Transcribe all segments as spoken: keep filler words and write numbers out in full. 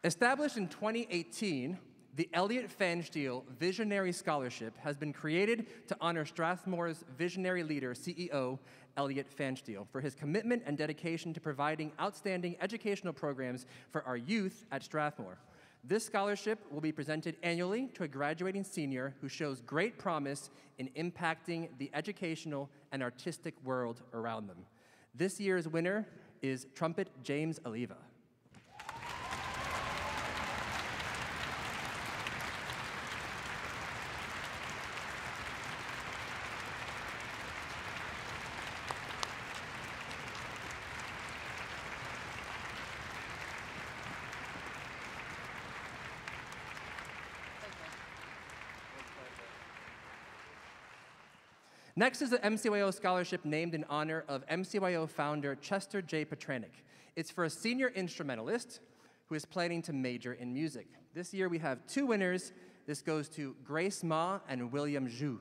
Established in twenty eighteen, the Elliott Pfanstiel Visionary Scholarship has been created to honor Strathmore's visionary leader, C E O, Elliott Pfanstiel, for his commitment and dedication to providing outstanding educational programs for our youth at Strathmore. This scholarship will be presented annually to a graduating senior who shows great promise in impacting the educational and artistic world around them. This year's winner is trumpet James Oliva. Next is the M C Y O scholarship named in honor of M C Y O founder Chester J. Petranek. It's for a senior instrumentalist who is planning to major in music. This year we have two winners. This goes to Grace Ma and William Zhu.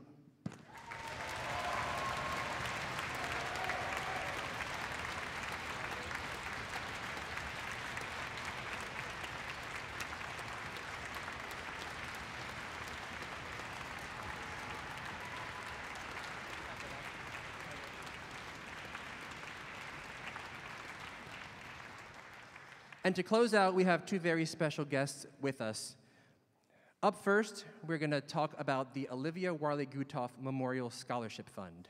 And to close out, we have two very special guests with us. Up first, we're going to talk about the Olivia Warley Gutoff Memorial Scholarship Fund.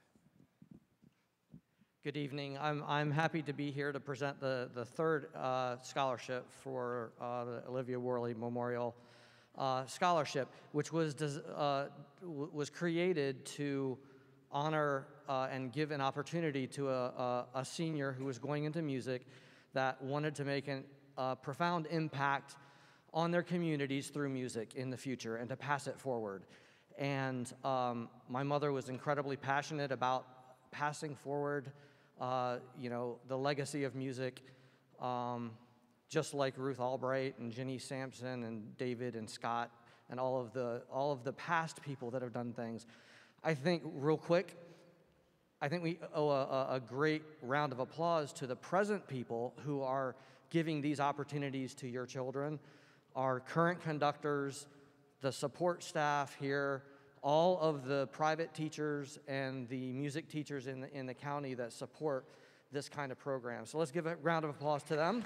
Good evening. I'm, I'm happy to be here to present the, the third uh, scholarship for uh, the Olivia Warley Memorial uh, Scholarship, which was, uh, was created to honor uh, and give an opportunity to a, a, a senior who was going into music that wanted to make a uh, profound impact on their communities through music in the future and to pass it forward. And um, my mother was incredibly passionate about passing forward uh, you know, the legacy of music, um, just like Ruth Albright and Ginny Sampson and David and Scott and all of the, all of the past people that have done things. I think, real quick, I think we owe a, a great round of applause to the present people who are giving these opportunities to your children, our current conductors, the support staff here, all of the private teachers and the music teachers in the, in the county that support this kind of program. So let's give a round of applause to them.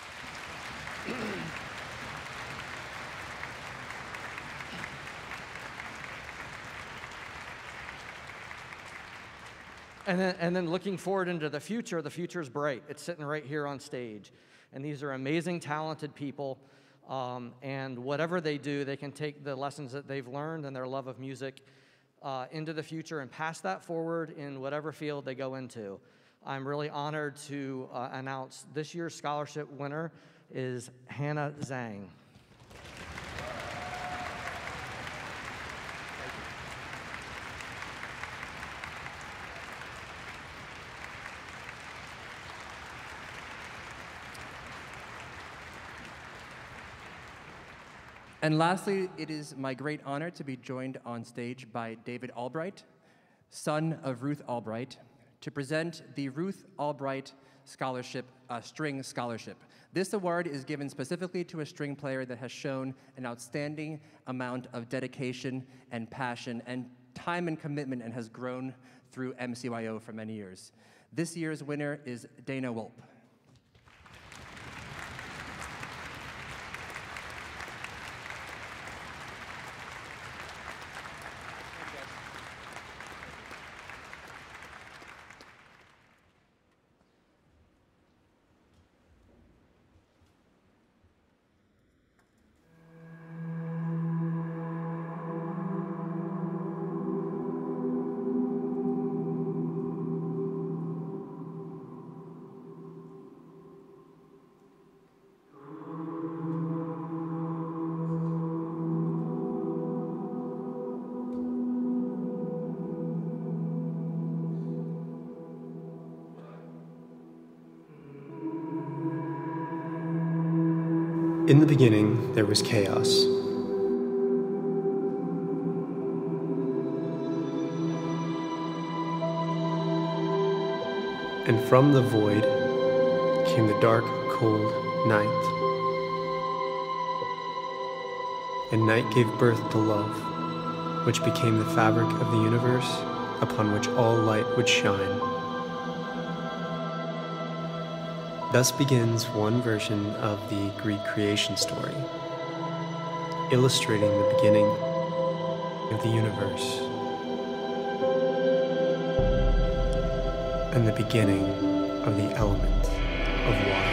And then, and then looking forward into the future, the future is bright. It's sitting right here on stage. And these are amazing, talented people. Um, and whatever they do, they can take the lessons that they've learned and their love of music uh, into the future and pass that forward in whatever field they go into. I'm really honored to uh, announce this year's scholarship winner is Hannah Zhang. And lastly, it is my great honor to be joined on stage by David Albright, son of Ruth Albright, to present the Ruth Albright Scholarship, uh, String Scholarship. This award is given specifically to a string player that has shown an outstanding amount of dedication and passion and time and commitment and has grown through M C Y O for many years. This year's winner is Dana Wolp. In the beginning, there was chaos. And from the void came the dark, cold night. and night gave birth to love, which became the fabric of the universe upon which all light would shine. Thus begins one version of the Greek creation story, illustrating the beginning of the universe and the beginning of the element of water.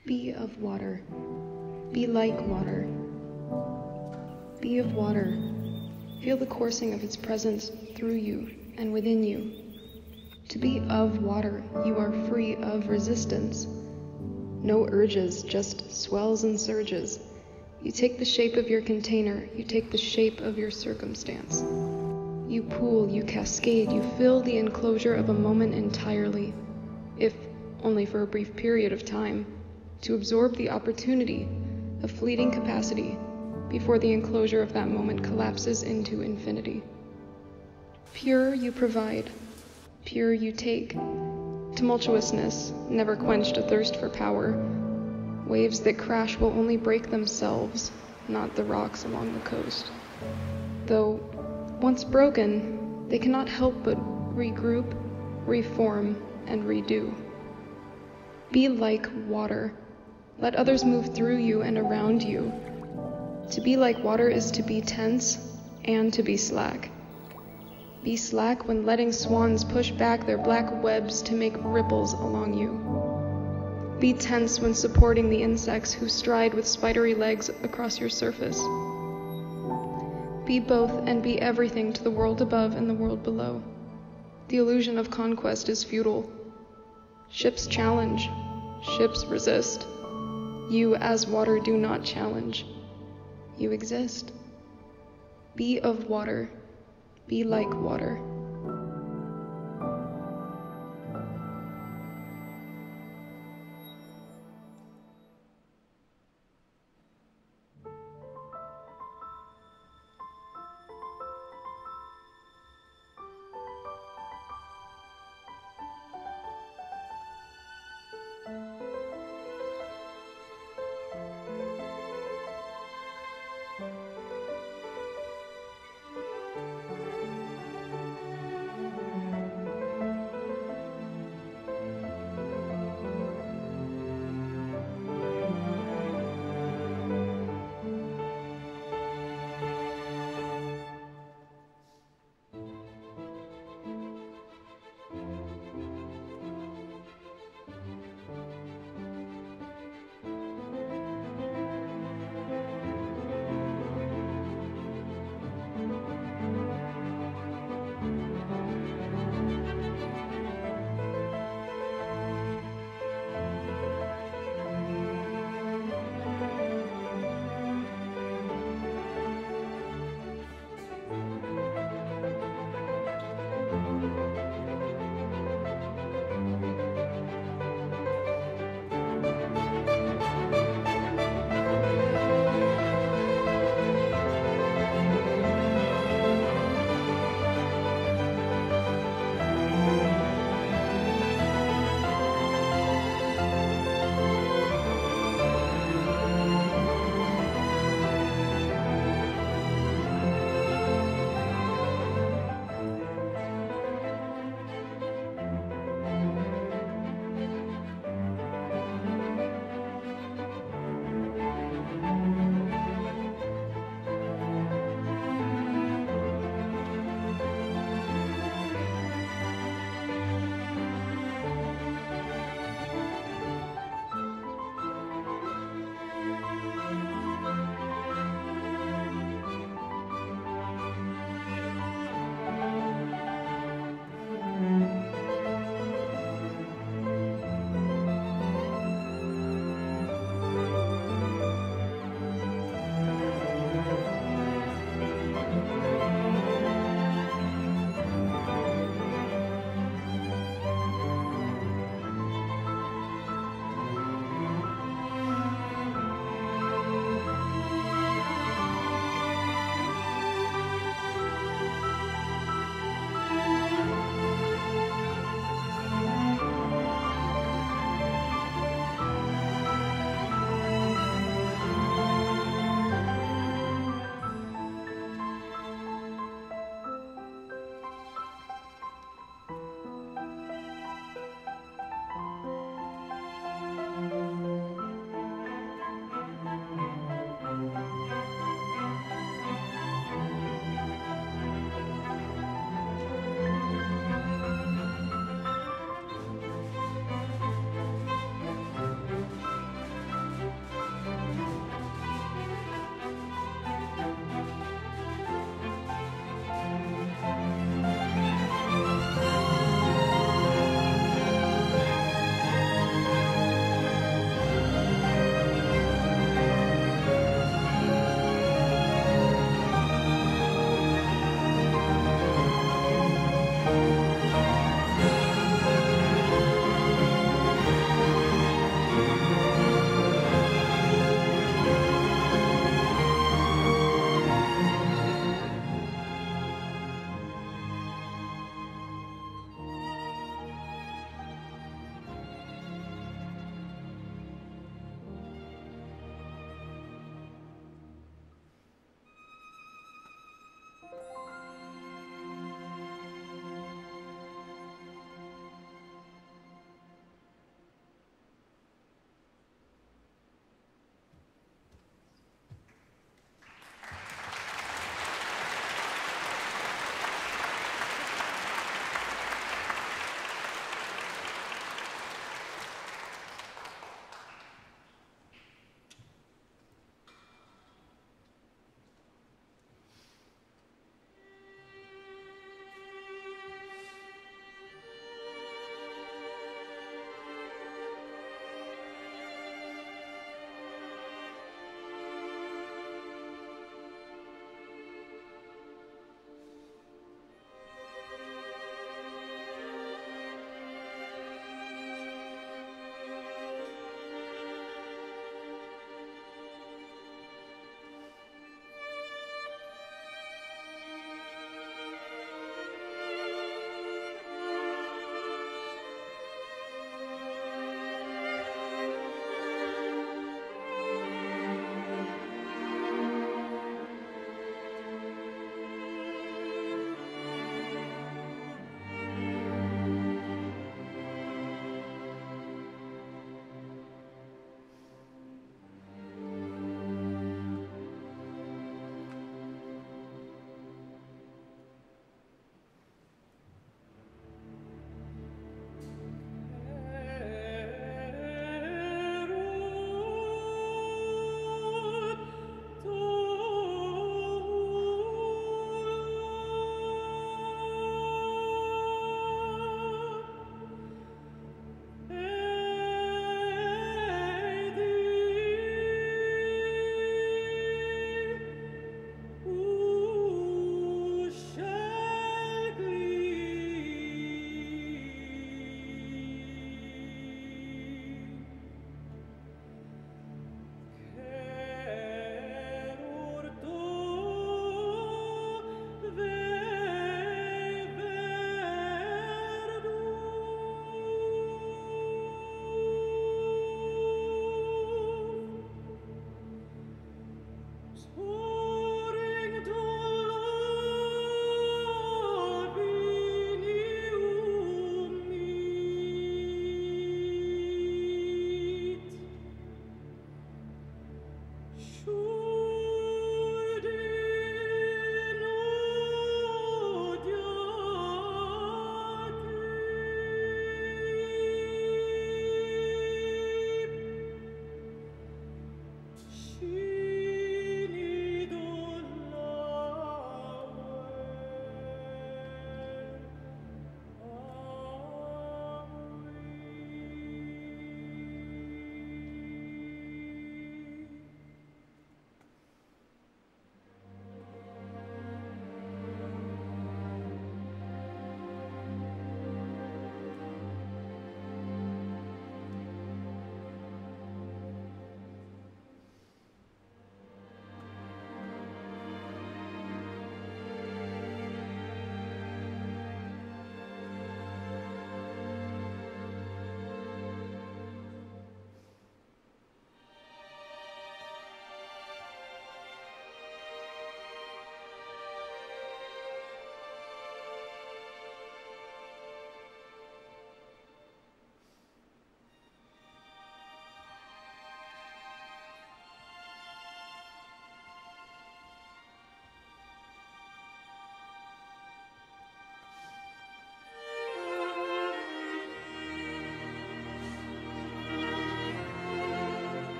Be of water. Be like water. Be of water. Feel the coursing of its presence through you and within you. To be of water, you are free of resistance. No urges, just swells and surges. You take the shape of your container, you take the shape of your circumstance. You pool, you cascade, you fill the enclosure of a moment entirely, if only for a brief period of time, to absorb the opportunity, a fleeting capacity, before the enclosure of that moment collapses into infinity. Pure you provide, pure you take. Tumultuousness never quenched a thirst for power. Waves that crash will only break themselves, not the rocks along the coast. Though, once broken, they cannot help but regroup, reform, and redo. Be like water. Let others move through you and around you. To be like water is to be tense and to be slack. Be slack when letting swans push back their black webs to make ripples along you. Be tense when supporting the insects who stride with spidery legs across your surface. Be both and be everything to the world above and the world below. The illusion of conquest is futile. Ships challenge, ships resist. You as water do not challenge. You exist. Be of water. Be like water.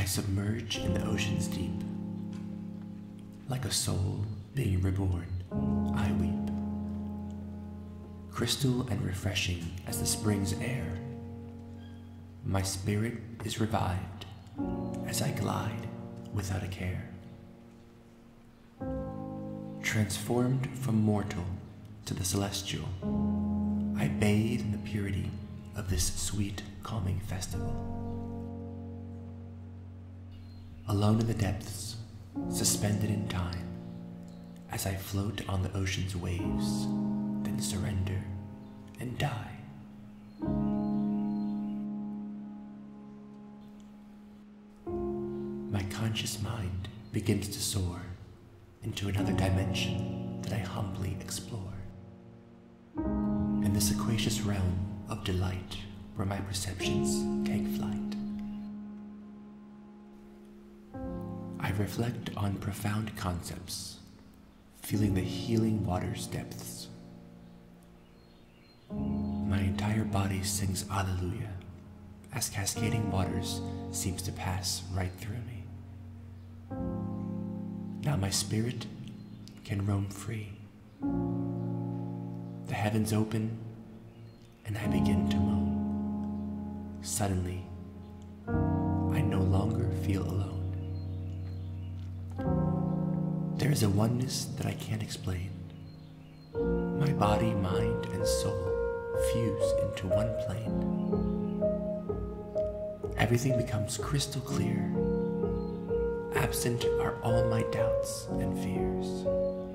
I submerge in the ocean's deep. Like a soul being reborn, I weep. Crystal and refreshing as the spring's air, my spirit is revived as I glide without a care. Transformed from mortal to the celestial, I bathe in the purity of this sweet, calming festival. Alone in the depths, suspended in time, as I float on the ocean's waves, then surrender and die. My conscious mind begins to soar into another dimension that I humbly explore. In this aquacious realm of delight where my perceptions take flight, I reflect on profound concepts, feeling the healing water's depths. My entire body sings Alleluia as cascading waters seems to pass right through me. Now my spirit can roam free. The heavens open and I begin to moan. Suddenly, I no longer feel alone. There is a oneness that I can't explain. My body, mind, and soul fuse into one plane. Everything becomes crystal clear. Absent are all my doubts and fears.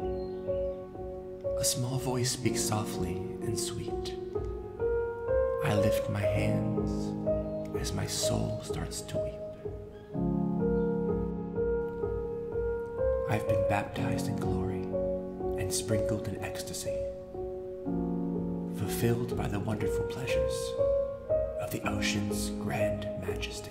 A small voice speaks softly and sweet. I lift my hands as my soul starts to weep. I've been baptized in glory and sprinkled in ecstasy, fulfilled by the wonderful pleasures of the ocean's grand majesty.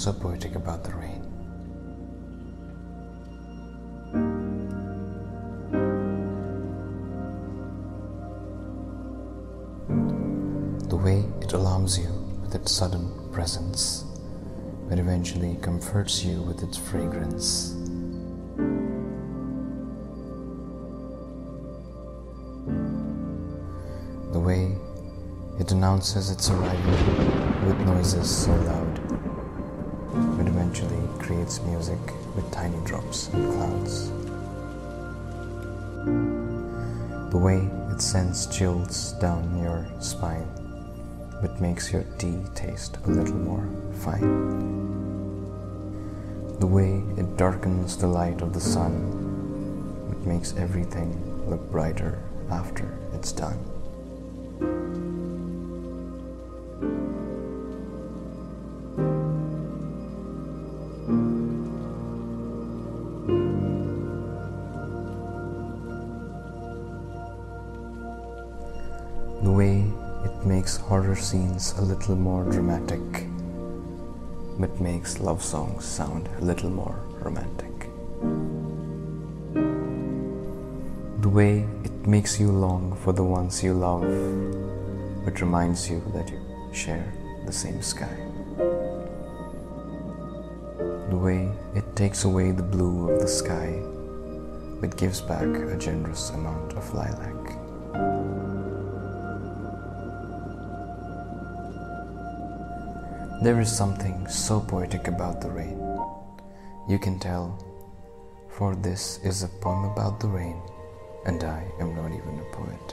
so poetic about the rain. The way it alarms you with its sudden presence, but eventually comforts you with its fragrance. The way it announces its arrival with noises so loud, but eventually creates music with tiny drops and clouds. The way it sends chills down your spine, but makes your tea taste a little more fine. The way it darkens the light of the sun, but makes everything look brighter after it's done. The way it makes horror scenes a little more dramatic, but makes love songs sound a little more romantic. The way it makes you long for the ones you love, but reminds you that you share the same sky. The way it takes away the blue of the sky, but gives back a generous amount of lilac. There is something so poetic about the rain. You can tell, for this is a poem about the rain, and I am not even a poet.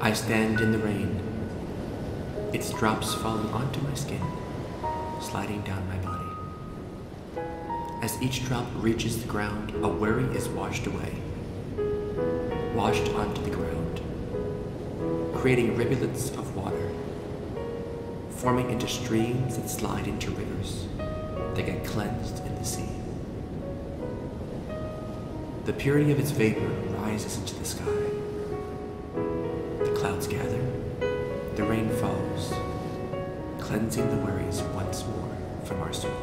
I stand in the rain, its drops falling onto my skin, sliding down my body. As each drop reaches the ground, a worry is washed away, washed onto the ground, creating rivulets of water, forming into streams that slide into rivers that get cleansed in the sea. The purity of its vapor rises into the sky. The clouds gather, the rain falls, cleansing the worries once more from our souls.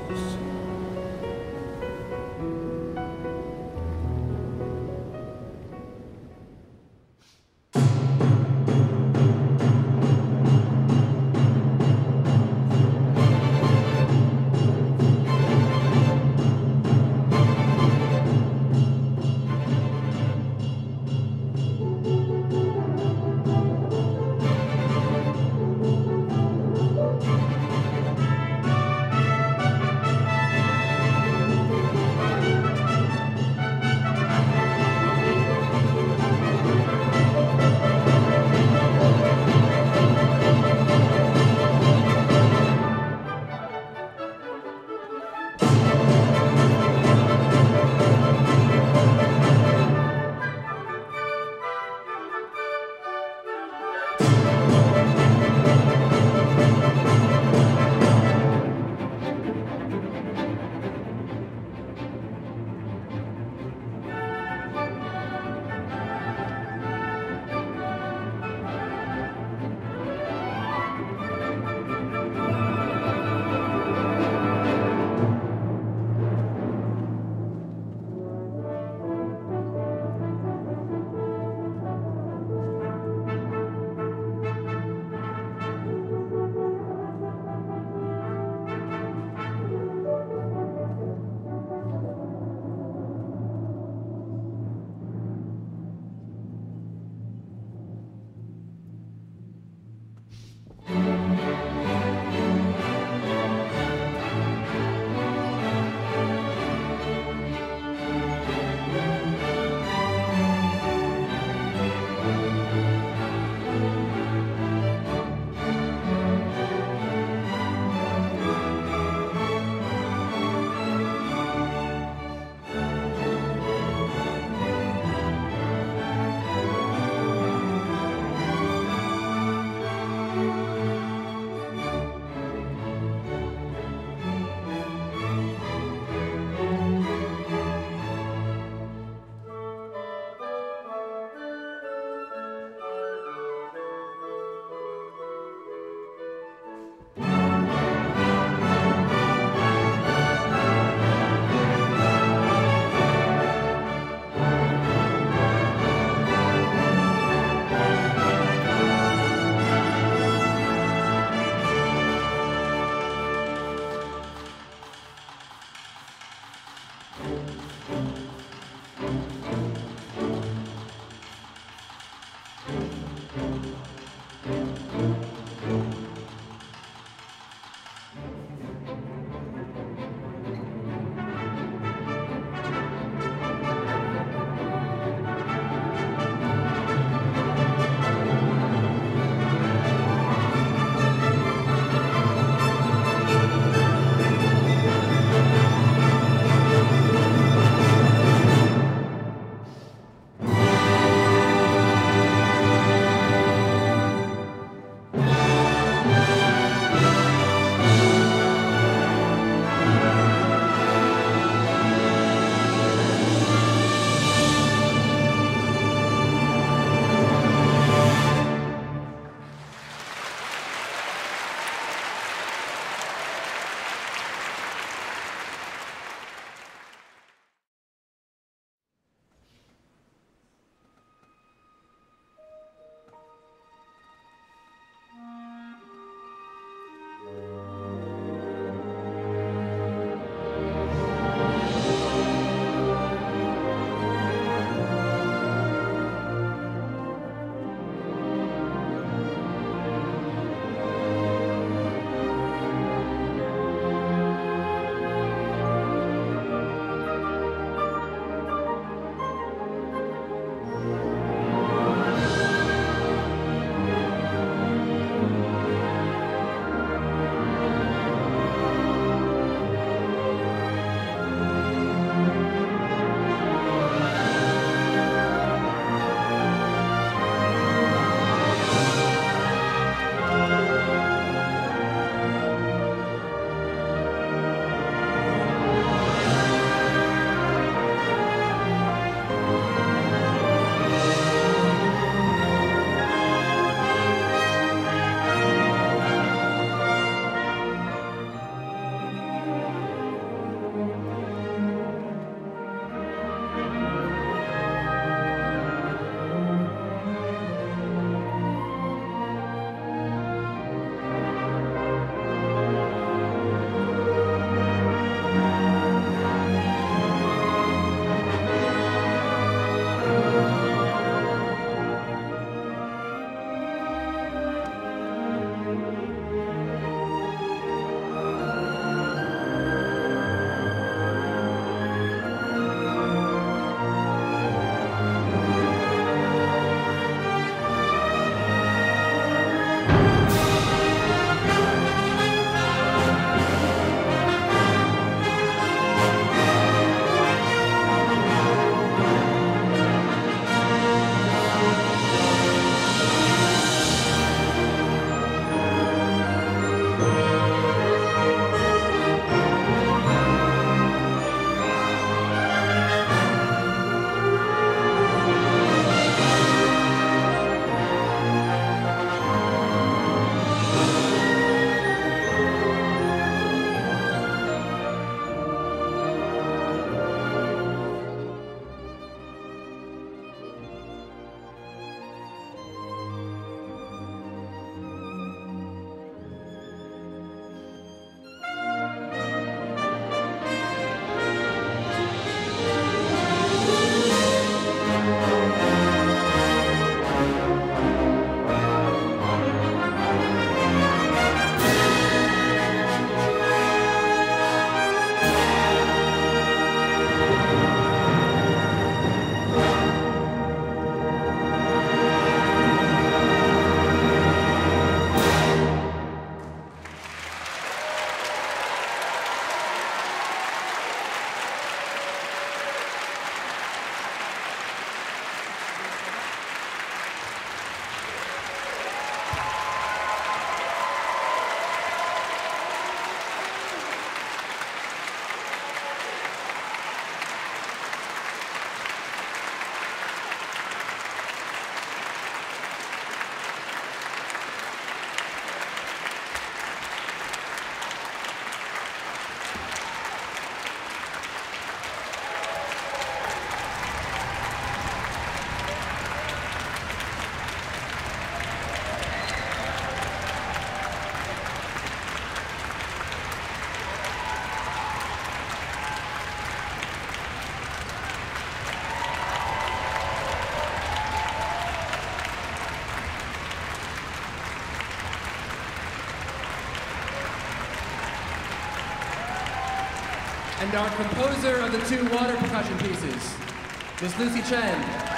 And our composer of the two water percussion pieces, Miss Lucy Chen.